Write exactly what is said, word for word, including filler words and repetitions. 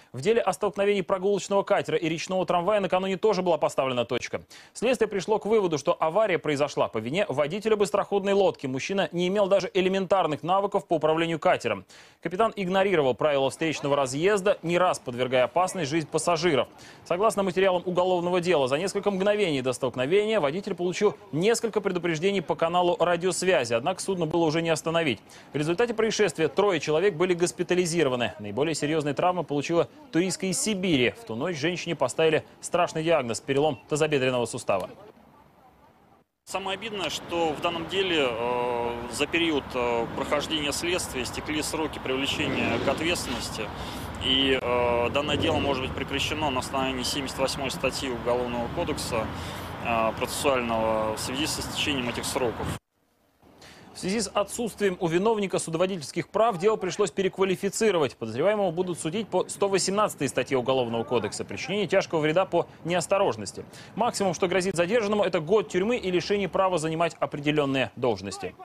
В деле о столкновении прогулочного катера и речного трамвая накануне тоже была поставлена точка. Следствие пришло к выводу, что авария произошла по вине водителя быстроходной лодки. Мужчина не имел даже элементарных навыков по управлению катером. Капитан игнорировал правила встречного разъезда, не раз подвергая опасность жизнь пассажиров. Согласно материалам уголовного дела, за несколько мгновений до столкновения водитель получил несколько предупреждений по каналу радиосвязи, однако судно было уже не остановить. В результате происшествия трое человек были госпитализированы. Наиболее серьезные травмы получила туристка из Сибири. В ту ночь женщине поставили страшный диагноз – перелом тазобедренного сустава. Самое обидное, что в данном деле э, за период э, прохождения следствия истекли сроки привлечения к ответственности. И э, данное дело может быть прекращено на основании семьдесят восьмой статьи Уголовного кодекса э, процессуального в связи с истечением этих сроков. В связи с отсутствием у виновника судоводительских прав дело пришлось переквалифицировать. Подозреваемого будут судить по сто восемнадцатой статье Уголовного кодекса «Причинение тяжкого вреда по неосторожности». Максимум, что грозит задержанному, это год тюрьмы и лишение права занимать определенные должности.